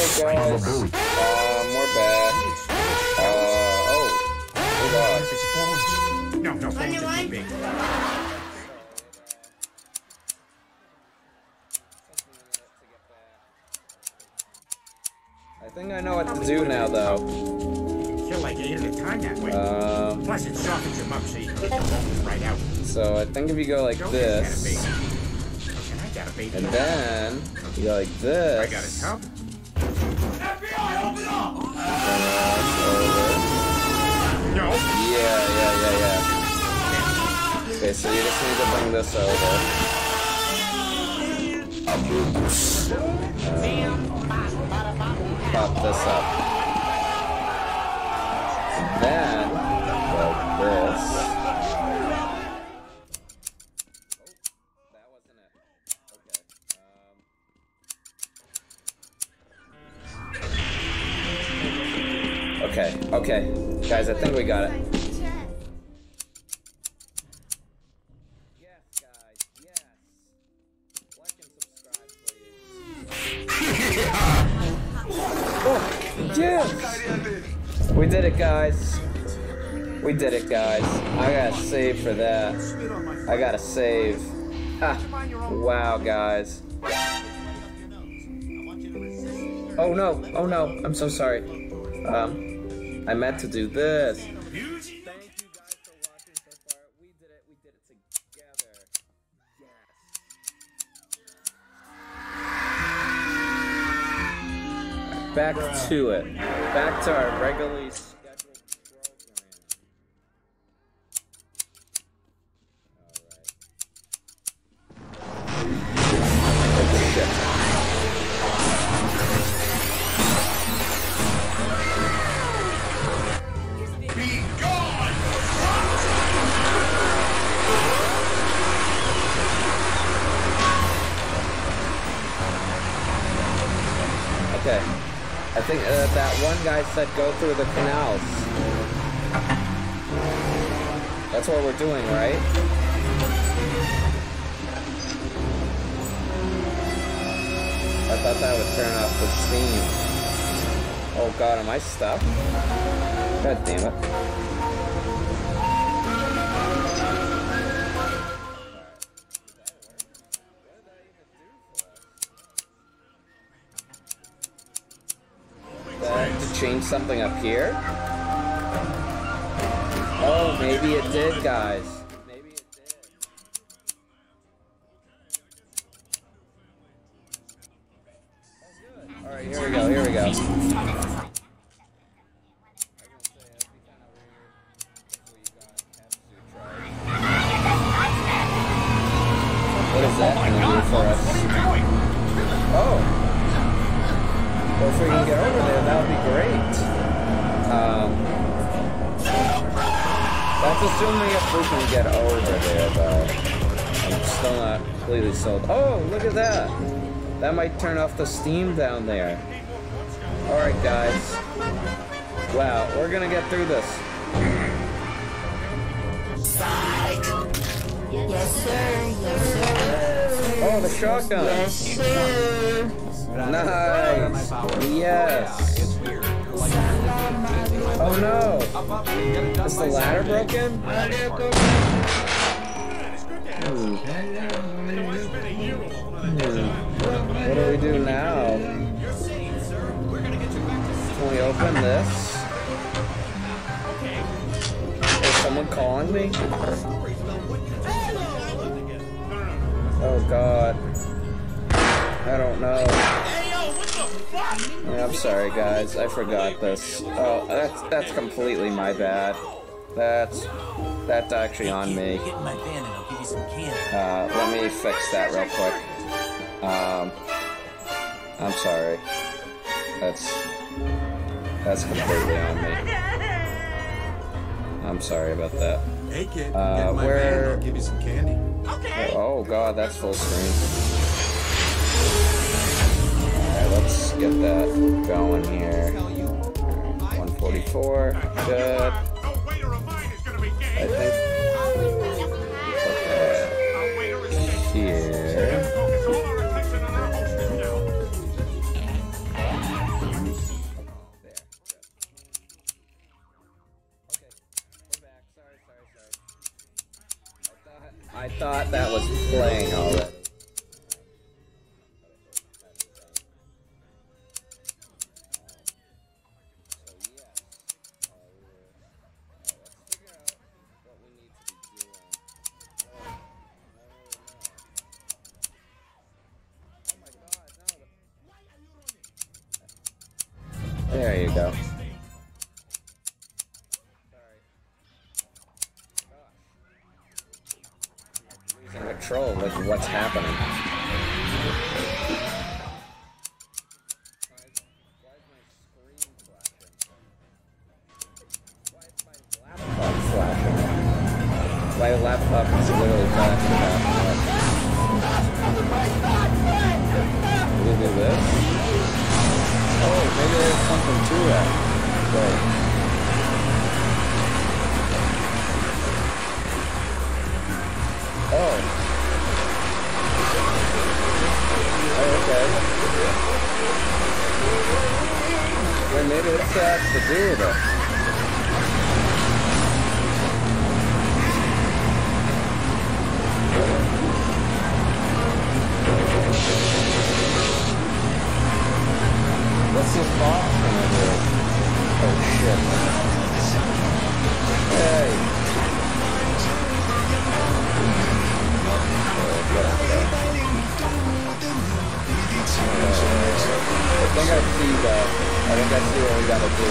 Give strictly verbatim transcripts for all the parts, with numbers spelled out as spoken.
guys. Um, we're back. Uh, oh. We lost. No, no, phones are too big. I think I know what to do now, though. Feel like eight at a time that way. Um, Plus, it softens them up so you can get the bones right out. So I think if you go like this, and then you go like this. I got a tub. F B I, open up! No. Yeah, yeah, yeah, yeah. Okay, so you just need to bring this over. Um, pop this up. And then go this. Okay, okay. Guys, I think we got it. Yes, guys, yes. Like and subscribe, please. Oh, yes! We did it, guys. We did it, guys. I gotta save for that. I gotta save. Ha! Wow, guys. Oh no, oh no, I'm so sorry. Um... I meant to do this. Thank you guys for watching so far. We did it. We did it together. Yes. Back to it. Back to our regularly scheduled program. Alright. Shit. Okay, I think uh, that one guy said go through the canals. That's what we're doing, right? I thought that would turn off the steam. Oh god, am I stuck? God damn it. Change something up here? Oh, maybe it did, guys. Maybe it did. Alright, here we go, here we go. What is that going to do for us? Oh! Well, if we can get over there, that would be great. Um, that's assuming if we can get over there, though. I'm still not completely sold. Oh, look at that. That might turn off the steam down there. Alright, guys. Wow, we're gonna get through this. Yes, sir. Yes, sir. Oh, the shotgun. Yes, sir. Nice. Yes. Oh no. Is the ladder broken? Hmm. Hmm. What do we do now? Can we open this? Is someone calling me? Oh god. I don't know. I'm sorry guys, I forgot this. Oh, that's that's completely my bad. That's that's actually on me. Uh, let me fix that real quick. Um, I'm sorry. That's that's completely on me. I'm sorry about that. Hey kid, uh, get my where? van, I'll give you some candy. Okay. Oh god, that's full screen. Alright, let's get that going here. one forty-four, good. I think put that here. thought that was playing already. There you go. Losing control with what's happening. Why is my screen flashing? Why is my laptop flashing? My laptop is literally flashing up. Do we do this? Oh, maybe there's something to that. Wait. Oh. Oh, okay. Well, maybe this has to do with it. What's this box gonna do? Oh shit. Hey! Uh, I think I see that. I think I see what we gotta do.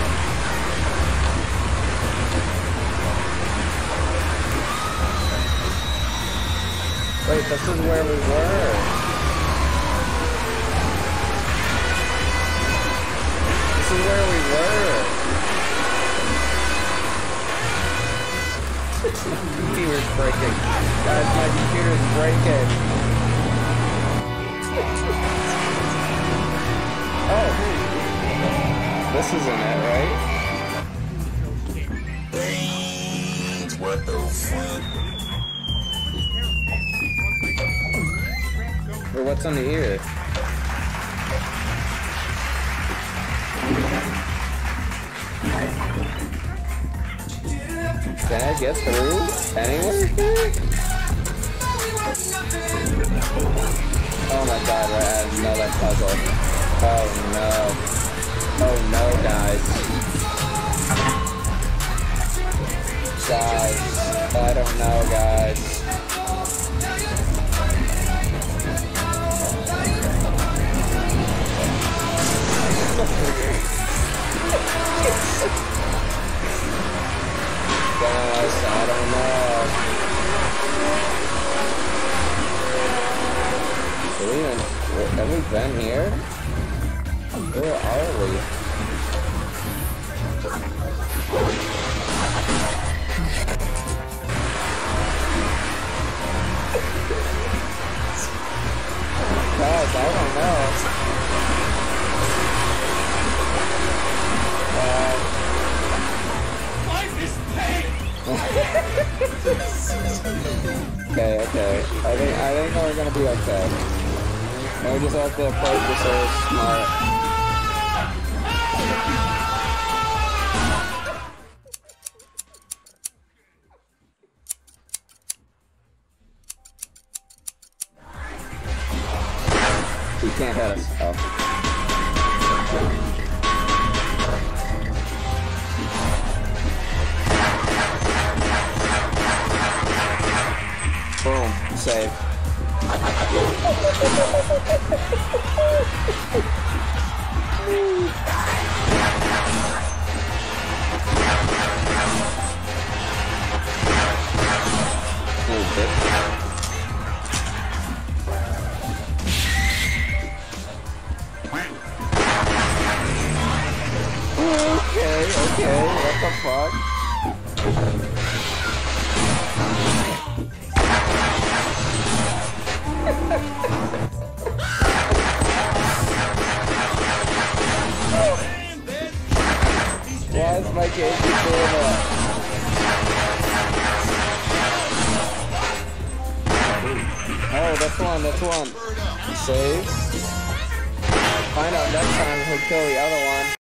Wait, this is where we were. This is where we were. Computer's breaking. Guys, my computer's breaking. Oh. This isn't it, right? Brains, what the fuck? Or what's under here? Can I get through anywhere here? Oh my god, we're at another puzzle. Oh no. Oh no, guys. Guys. I don't know, guys. Guys, I don't know. Have we, even, have we been here? Where are we? Guys, I don't know. Uh, okay, okay. I think I think we're gonna be okay. And we just have to approach this all smart. He can't hit us. Oh. Boom. Save. Ooh, bitch. Okay, okay, what the fuck? Why is my game keep doing that? Oh, that's one, that's one. Save. Find out next time who'll kill the other one.